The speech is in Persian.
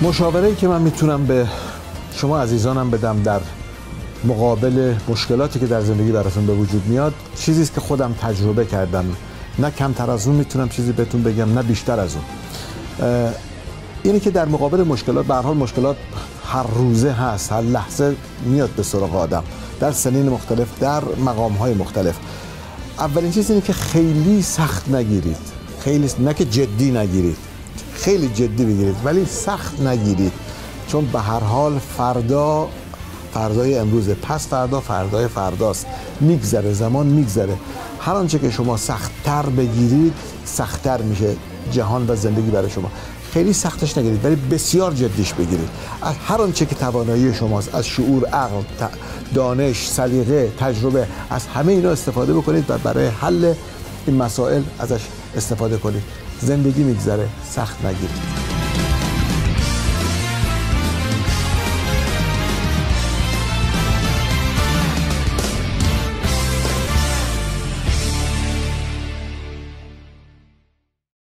مشاوره‌ای که من میتونم به شما عزیزانم بدم در مقابل مشکلاتی که در زندگی براتون به وجود میاد، چیزی است که خودم تجربه کردم. نه کمتر از اون میتونم چیزی بهتون بگم، نه بیشتر از اون. اینه که در مقابل مشکلات، به هر حال مشکلات هر روزه هست، هر لحظه میاد به سراغ آدم، در سنین مختلف، در مقام‌های مختلف. اولین چیز اینه که خیلی سخت نگیرید، خیلی نه که جدی نگیرید، خیلی جدی بگیرید ولی سخت نگیرید، چون به هر حال فردای امروزه، پس فردا فردای فرداست، میگذره، زمان میگذره. هر آنچه که شما سخت‌تر بگیرید سخت‌تر میشه جهان و زندگی برای شما. خیلی سختش نگیرید ولی بسیار جدیش بگیرید. از هر آنچه که توانایی شماست، از شعور، عقل، دانش، سلیقه، تجربه، از همه اینا استفاده بکنید و برای حل این مسائل ازش استفاده کنید. زندگی میگذره، سخت نگیرید.